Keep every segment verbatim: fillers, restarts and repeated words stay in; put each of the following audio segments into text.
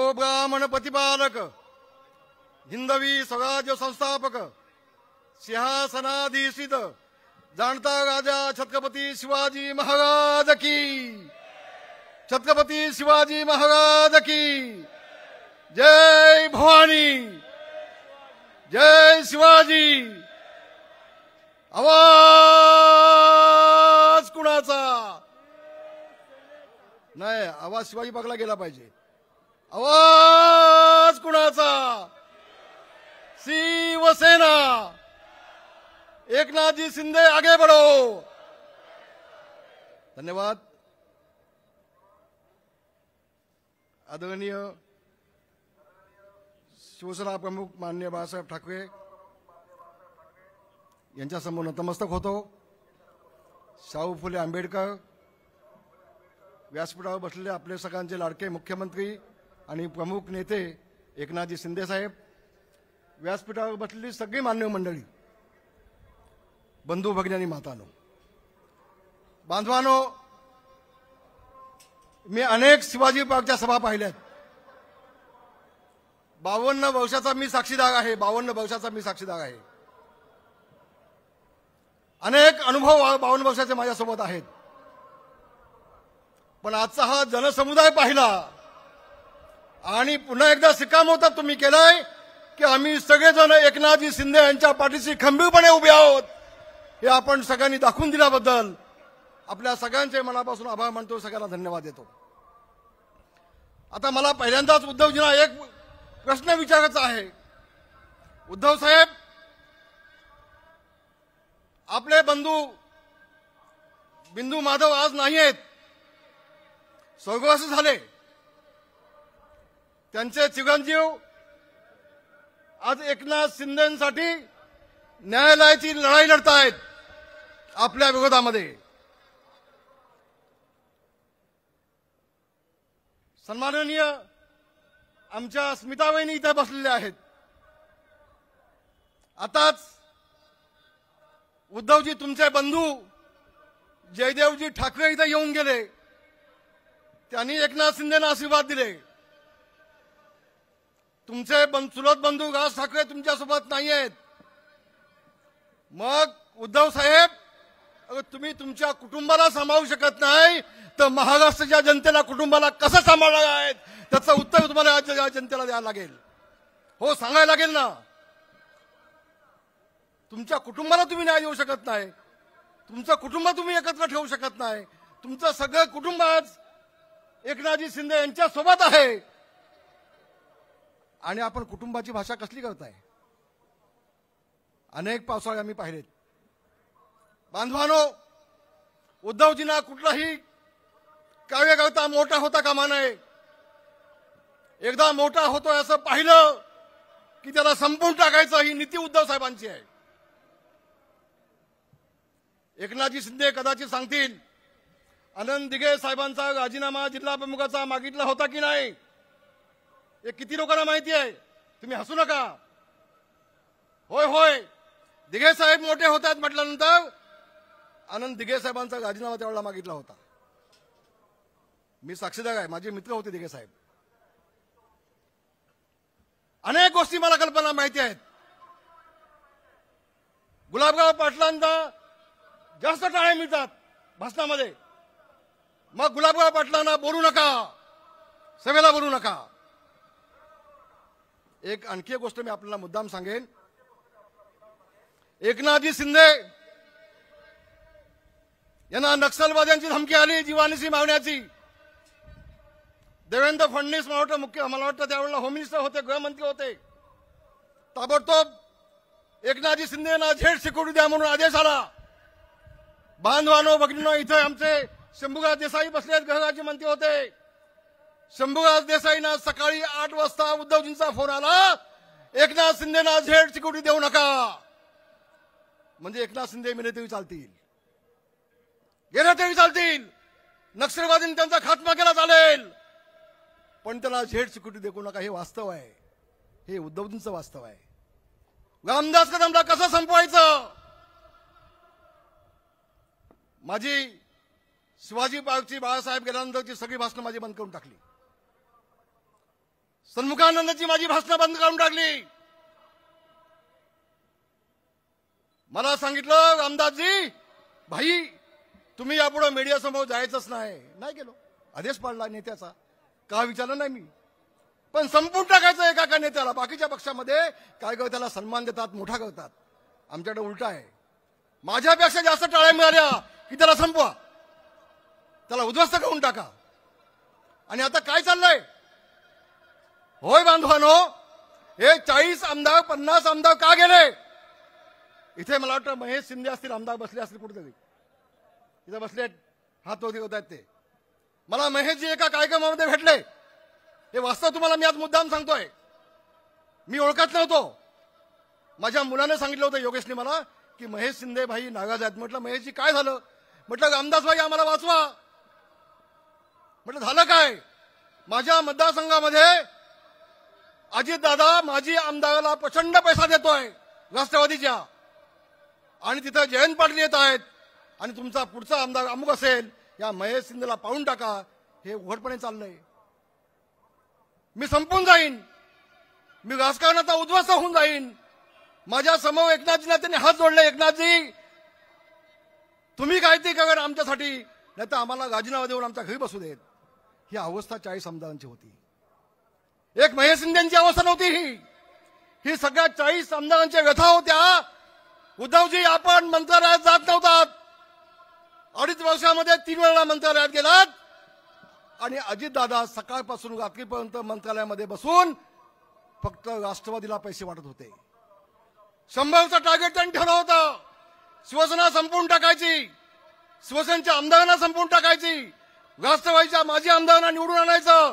ब्राह्मण प्रतिपालक हिंदवी स्वराज्य संस्थापक सिंहासनाधीशित जाणता राजा छत्रपती शिवाजी महाराज की, छत्रपती शिवाजी महाराज की जय भवानी, जय शिवाजी। आवाज कुणाचा नाही, आवाज शिवाजी पाकला गेला पाहिजे। आवाज कुणाचा? शिवसेना। एकनाथजी शिंदे आगे बढ़ो। धन्यवाद। आदरणीय शिवसेना प्रमुख माननीय बाळासाहेब ठाकरे यांच्या समोर नतमस्तक होतो। शाहू फुले आंबेडकर व्यासपीठावर बसलेले आपले सगळ्यांचे लाडके मुख्यमंत्री आणि प्रमुख नेते एकनाथजी शिंदे साहेब, व्यासपीठावर बसलेली सगळी मान्य मंडळी, बंधू भगिनी आणि मातांनो, बांधवांनो, मी अनेक शिवाजी पार्कच्या सभा पाहिल्यात। बावन्न वर्षाचा मी साक्षीदार आहे, बावन्न वर्षाचा मी साक्षीदार आहे। अनेक अनुभव बावन्न वर्षाचे माझ्यासोबत आहेत। पण आजचा हा जनसमुदाय पाहिला आणि पुन्हा एकदा शिक्कामोर्तब तुम्ही केलाय की आम्ही सगळेजण एकनाथजी शिंदे यांच्या पाठीशी खंबीरपणे उभे आहोत, हे आपण सगळ्यांनी दाखवून दिल्याबद्दल आपल्या सगळ्यांचे मनापासून आभार मानतो, सगळ्यांना धन्यवाद देतो। आता मला पहिल्यांदाच उद्धवजींना एक प्रश्न विचारायचा आहे। उद्धव साहेब, आपले बंधू बिंदू माधव आज नाही आहेत, स्वर्गवासी झाले। त्यांचे चिरंजीव आज एकनाथ शिंदेसाठी न्यायालयाची लढाई लढतायत आपल्या विरोधामध्ये। सन्माननीय आमच्या स्मिताबाईंनी इथे बसलेल्या आहेत। आताच उद्धवजी तुमचे बंधू जयदेवजी ठाकरे इथे येऊन गेले, त्यांनी एकनाथ शिंदेना आशीर्वाद दिले। तुमचे चुलत बंधू राज ठाकरे तुमच्यासोबत नाही आहेत। मग उद्धव साहेब, अगर तुम्ही तुमच्या कुटुंबाला सांभाळू शकत नाही तर महाराष्ट्राच्या जनतेला कुटुंबाला कसं सांभाळणार आहेत, त्याचं उत्तर तुम्हाला आज जनतेला द्यायला लागेल। हो, सांगायला लागेल ना। तुमच्या कुटुंबाला तुम्ही न्याय देऊ शकत नाही, तुमचं कुटुंब तुम्ही एकत्र ठेवू शकत नाही, तुमचं सगळं कुटुंब आज एकनाथजी शिंदे यांच्या सोबत आहे आणि आपण कुटुंबाची भाषा कसली करताय? अनेक पावसाळे आम्ही पाहिलेत। बांधवानो, उद्धवजींना कुठलाही कार्यकर्ता मोठा होता कामा नये। एकदा मोठा होतोय असं पाहिलं की त्याला संपवून टाकायचं, ही नीती उद्धव साहेबांची आहे। एकनाथजी शिंदे कदाचित सांगतील, आनंद दिघे साहेबांचा राजीनामा जिल्हा प्रमुखाचा मागितला होता की नाही, हे किती लोकांना माहिती आहे? तुम्ही हसू नका। होय होय, दिघे साहेब मोठे होतात म्हटल्यानंतर आनंद दिघे साहेबांचा राजीनामा त्यावेळेला मागितला होता। मी साक्षीदार आहे, माझे मित्र होते दिघे साहेब। अनेक गोष्टी मला कल्पना माहिती आहेत। गुलाबराव पाटलांना जास्त टाळे मिळतात भाषणामध्ये, मग गुलाबराव पाटलांना बोलू नका, सभेला बोलू नका। एक आणखी एक गोष्ट मी आपल्याला मुद्दाम सांगेन। एकनाथजी शिंदे यांना नक्षलवाद्यांची धमकी आली जीवानिशी मारण्याची। देवेंद्र फडणवीस मला वाटतं मुख्य मला वाटतं त्यावेळेला होम मिनिस्टर होते, गृहमंत्री होते। ताबडतोब एकनाथजी शिंदे यांना झेड सिक्युरिटी द्या म्हणून आदेश आला। बांधवानो भगिनींनो, इथे आमचे शंभूराज देसाई बसलेत, गृहराज्यमंत्री होते। शंभूराज देसाईंना सकाळी आठ वाजता उद्धवजींचा फोन आला, एकनाथ शिंदेना झेड सिक्युरिटी देऊ नका, म्हणजे एकनाथ शिंदे मेले तरी चालतील, गेले तरी चालतील, नक्षलवादींनी त्यांचा खात्मा केला चालेल, पण त्याला झेड सिक्युरिटी देऊ नका। हे वास्तव आहे, हे उद्धवजींचं वास्तव आहे। रामदास कदमला कसं संपवायचं? माझी शिवाजी पार्कची बाळासाहेब गेल्यानंतरची सगळी भाषणं माझी बंद करून टाकली। सन्मुखानंदची माझी भाषणं बंद करून टाकली. मला सांगितलं आमदारजी भाई तुम्ही यापुढे मीडिया समोर जायचंच नाही. नाही गेलो. आदेश पाडला नेत्याचा. का विचारलं नाही मी. पण संपून टाकायचं एका का नेत्याला. बाकीच्या पक्षामध्ये काय करतात त्याला सन्मान देतात मोठा करतात. आमच्याकडे उलटा आहे. माझ्यापेक्षा जास्त टाळ्या मिळाल्या की त्याला संपवा त्याला उद्ध्वस्त करून टाका. आणि आता काय चाललंय होय बांधवानो हे चाळीस आमदार पन्नास आमदार का गेले. इथे मला वाटतं महेश शिंदे असतील आमदार बसले असतील कुठेतरी इथे बसले हात वगैरे होत आहेत ते. मला महेशजी एका कार्यक्रमामध्ये भेटले. हे वास्तव तुम्हाला मी आज मुद्दाम सांगतोय. मी ओळखत नव्हतो. माझ्या मुलाने सांगितलं होतं योगेशने मला की महेश शिंदे भाई नाराज आहेत. म्हटलं महेशजी काय झालं. म्हटलं रामदास भाई आम्हाला वाचवा. म्हटलं झालं काय. माझ्या मतदारसंघामध्ये अजितदादा माजी आमदाराला प्रचंड पैसा देतोय राष्ट्रवादीच्या आणि तिथं जयंत पाटील येत आहेत आणि तुमचा पुढचा आमदार अमुक असेल या महेश शिंदेला पाहून टाका. हे उघडपणे चाललंय. मी संपून जाईन. मी राजकारणाचा उद्ध्वस्त होऊन जाईन. माझ्या समोर एकनाथजींना त्यांनी हात जोडले. एकनाथजी तुम्ही काय ते करा आमच्यासाठी नाही तर आम्हाला राजीनामा देऊन आमच्या घरी बसू देत. ही अवस्था चाळीस आमदारांची होती. एक महेश शिंदेची अवस्था नव्हती ही. ही सगळ्या चाळीस आमदारांच्या व्यथा होत्या. उद्धवजी आपण मंत्रालयात जात नव्हतात. अडीच वर्षामध्ये तीन वेळा मंत्रालयात गेलात आणि अजितदादा सकाळपासून रात्रीपर्यंत मंत्रालयामध्ये बसून फक्त राष्ट्रवादीला पैसे वाटत होते. शंभरचं टार्गेट त्यांनी ठरवलं होतं. शिवसेना संपवून टाकायची. शिवसेनेच्या आमदारांना संपवून टाकायची. राष्ट्रवादीच्या माजी आमदारांना निवडून आणायचं.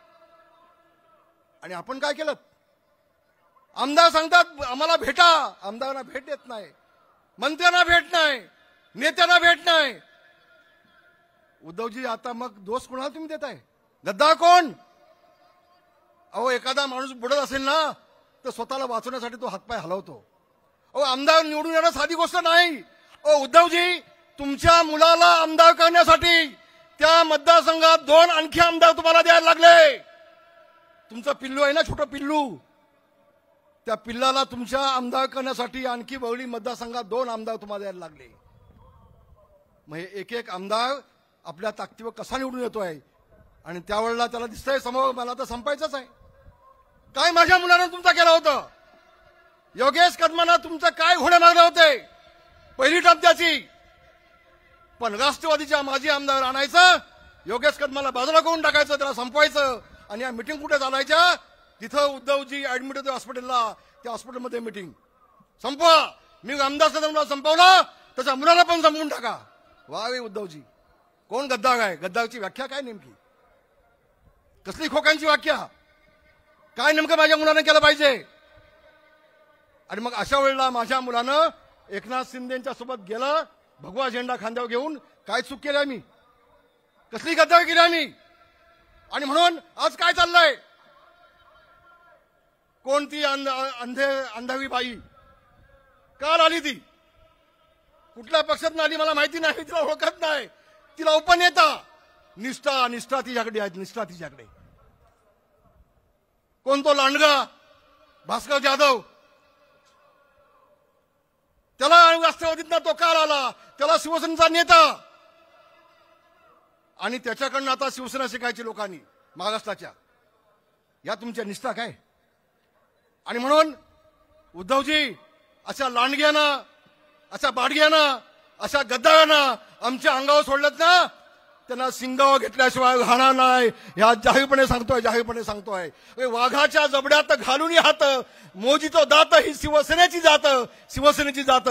आणि आपण काय केलं. आमदार सांगतात आम्हाला भेटा. आमदारांना भेट देत नाही. मंत्र्यांना भेट नाही. नेत्यांना भेट नाही. उद्धवजी आता मग दोष कोणाला तुम्ही देताय. गद्दार कोण. अहो एखादा माणूस बुडत असेल ना तर स्वतःला वाचवण्यासाठी तो हातपाय हलवतो. अहो आमदार निवडून येणं साधी गोष्ट नाही. अहो उद्धवजी तुमच्या मुलाला आमदार करण्यासाठी त्या मतदारसंघात दोन आणखी आमदार तुम्हाला द्यायला लागले. तुमचं पिल्लू आहे ना छोटं पिल्लू त्या पिल्लाला तुमच्या आमदार करण्यासाठी आणखी वळली मतदारसंघात दोन आमदार तुम्हाला द्यायला लागले. मग एक एक आमदार आपल्या ताकदीवर कसा निवडून येतोय आणि त्यावेळेला त्याला दिसतंय समोर मला तर संपायचंच आहे. काय माझ्या मुलानं तुमचं केलं होतं. योगेश कदमांना तुमचं काय घोडे मागले होते पहिली टप्प्याची. पण राष्ट्रवादीच्या माजी आमदार आणायचं योगेश कदमाला बाजूला करून टाकायचं त्याला संपवायचं. आणि या मिटिंग कुठे चालायच्या तिथं उद्धवजी ऍडमिट होते हॉस्पिटलला. त्या हॉस्पिटलमध्ये मिटिंग संपवा. मी आमदार सदनला संपवला त्याच्या मुलाला पण संपवून टाका. वा वे उद्धवजी कोण गद्दार आहे. गद्दारची व्याख्या काय नेमकी. कसली खोक्यांची व्याख्या. काय नेमकं माझ्या मुलानं केलं पाहिजे. आणि मग अशा वेळेला माझ्या मुलानं एकनाथ शिंदेच्या सोबत गेलं भगवा झेंडा खांद्यावर घेऊन. काय चूक केली आम्ही. कसली गद्दारी केली आम्ही. आणि म्हणून आज काय चाललंय. कोणती अंधे अंधावी बाई काल आली. ती कुठल्या पक्षात आली मला माहिती नाही. तिला ओळखत नाही. तिला उपनेता निष्ठा निष्ठा तिच्याकडे आहेत. निष्ठा तिच्याकडे. कोण तो लांडगा भास्कर जाधव त्याला राष्ट्रवादीतनं तो काल आला. त्याला शिवसेनेचा नेता आणि त्याच्याकडनं आता शिवसेना शिकायची लोकांनी महाराष्ट्राच्या. या तुमच्या निष्ठा काय. आणि म्हणून उद्धवजी अशा लांडग्यानं अशा बाडग्यानं अशा गद्दारांना आमच्या अंगावर सोडलं ना त्यांना सिंगावर घेतल्याशिवाय राहणार नाही. ह्या जाहीरपणे सांगतोय. जाहीरपणे सांगतोय. वाघाच्या जबड्यात घालून हात मोजीतो दात ही शिवसेनेची जात. शिवसेनेची जात.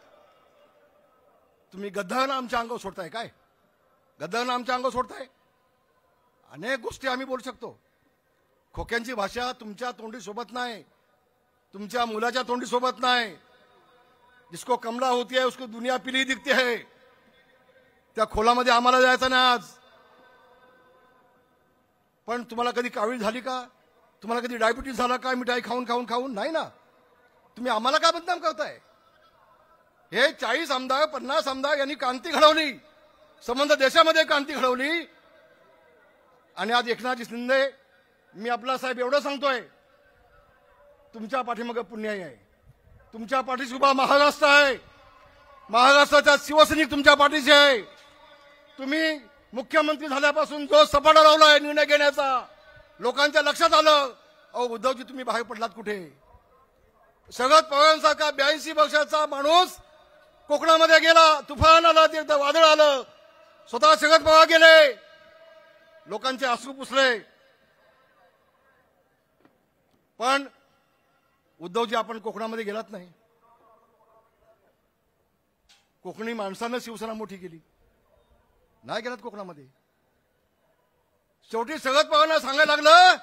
तुम्ही गद्दारांना आमच्या अंगावर सोडताय काय. गद्दारांना आमच्या अंगावर सोडताय. अनेक गोष्टी आम्ही बोलू शकतो. खोक्यांची भाषा तुमच्या तोंडी सोबत नाही. तुमच्या मुलाच्या तोंडी सोबत नाही. जिसको कमला होती है उसको दुनिया पिली दिखती है. त्या खोलामध्ये आम्हाला जायचं नाही आज. पण तुम्हाला कधी कावीळ झाली का. तुम्हाला कधी डायबिटीज झाला का मिठाई खाऊन खाऊन खाऊन. नाही ना. तुम्ही आम्हाला काय बदनाम करताय. हे चाळीस आमदार पन्नास आमदार यांनी क्रांती घडवली. संबंध देशामध्ये क्रांती घडवली. आणि आज एकनाथजी शिंदे मी आपला साहेब एवढं सांगतोय, तुमच्या पाठीमागे पुण्याई आहे, तुमच्या पाठीशी उभा महाराष्ट्र आहे, महाराष्ट्राच्या शिवसैनिक तुमच्या पाठीशी आहे. तुम्ही मुख्यमंत्री झाल्यापासून जो सपाटा लावलाय निर्णय घेण्याचा, लोकांच्या लक्षात आलं, अहो उद्धवजी तुम्ही बाहेर पडलात कुठे? शरद पवारांसारखा ब्याऐंशी वर्षाचा माणूस कोकणामध्ये गेला, तुफान आलं, ते वादळ आलं, स्वतः शरद पवार गेले, लोकांचे अश्रू पुसले. पण उद्धवजी आपण कोकणामध्ये गेलात नाही. कोकणी माणसानं शिवसेना मोठी केली, नाही गेलात कोकणामध्ये. शेवटी शरद पवारांना सांगायला लागलं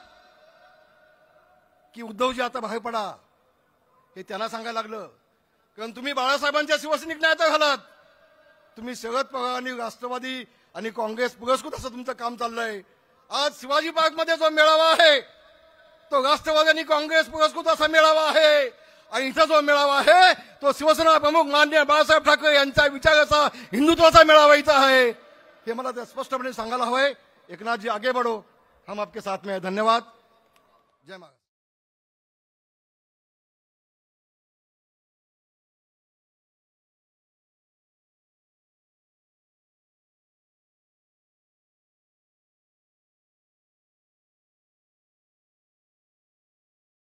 की उद्धवजी आता बाहेर पडा, हे त्यांना सांगायला लागलं. कारण तुम्ही बाळासाहेबांच्या शिवसैनिक नाही आता घालात, तुम्ही शरद पवार आणि राष्ट्रवादी आणि काँग्रेस पुरस्कृत असं तुमचं काम चाललंय. आज शिवाजी पार्कमध्ये जो मेळावा आहे तो राष्ट्रवादी आणि काँग्रेस पुरस्कृत असा मेळावा आहे, आणि इथं जो मेळावा आहे तो शिवसेना प्रमुख माननीय बाळासाहेब ठाकरे यांच्या विचाराचा, हिंदुत्वाचा मेळावा इथं आहे. हे मला ते स्पष्टपणे सांगायला हवंय. एकनाथजी आगे बढ़ो, हम आपके साथ में हैं. धन्यवाद. जय महाराज.